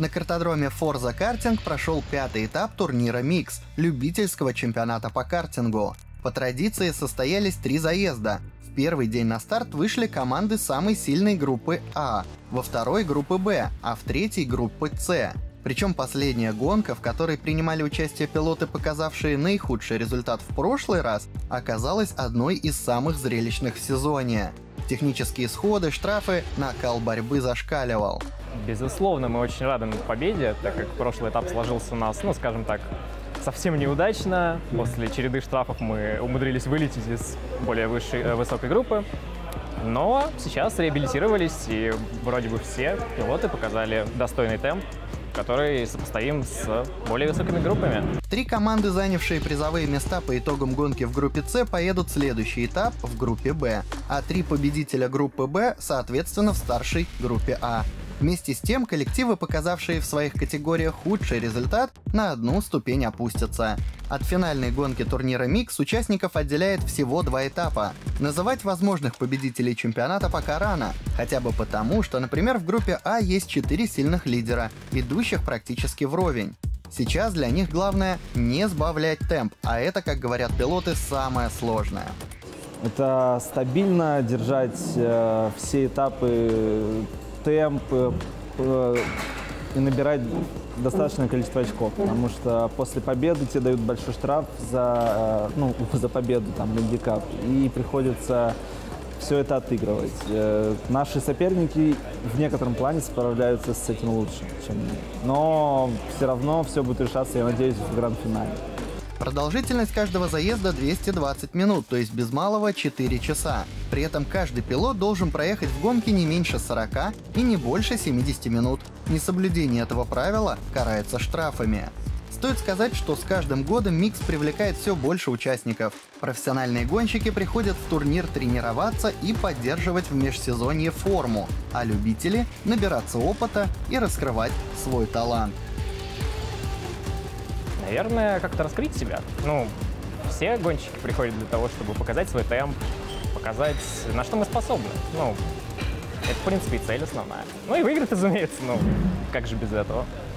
На картодроме Forza Karting прошел 5-й этап турнира Mix, любительского чемпионата по картингу. По традиции состоялись 3 заезда. В первый день на старт вышли команды самой сильной группы А, во второй — группы Б, а в третьей — группы С. Причем последняя гонка, в которой принимали участие пилоты, показавшие наихудший результат в прошлый раз, оказалась одной из самых зрелищных в сезоне. Технические сходы, штрафы, накал борьбы зашкаливал. Безусловно, мы очень рады победе, так как прошлый этап сложился у нас, скажем так, совсем неудачно. После череды штрафов мы умудрились вылететь из более высокой группы. Но сейчас реабилитировались, и вроде бы все пилоты показали достойный темп, который сопоставим с более высокими группами. 3 команды, занявшие призовые места по итогам гонки в группе С, поедут в следующий этап в группе Б, а 3 победителя группы Б, соответственно, в старшей группе А. Вместе с тем, коллективы, показавшие в своих категориях худший результат, на одну ступень опустятся. От финальной гонки турнира Mix участников отделяет всего 2 этапа. Называть возможных победителей чемпионата пока рано, хотя бы потому, что, например, в группе А есть 4 сильных лидера, идущих практически вровень. Сейчас для них главное не сбавлять темп, а это, как говорят пилоты, самое сложное. Это стабильно держать все этапы, темп и набирать достаточное количество очков, потому что после победы тебе дают большой штраф за победу, там, гандикап, и приходится все это отыгрывать. Наши соперники в некотором плане справляются с этим лучше, чем мы. Но все равно все будет решаться, я надеюсь, в гранд-финале. Продолжительность каждого заезда 220 минут, то есть без малого 4 часа. При этом каждый пилот должен проехать в гонке не меньше 40 и не больше 70 минут. Несоблюдение этого правила карается штрафами. Стоит сказать, что с каждым годом Mix привлекает все больше участников. Профессиональные гонщики приходят в турнир тренироваться и поддерживать в межсезонье форму, а любители — набираться опыта и раскрывать свой талант. Наверное, как-то раскрыть себя. Все гонщики приходят для того, чтобы показать свой темп, показать, на что мы способны. Это, в принципе, и цель основная. И выиграть, разумеется, как же без этого.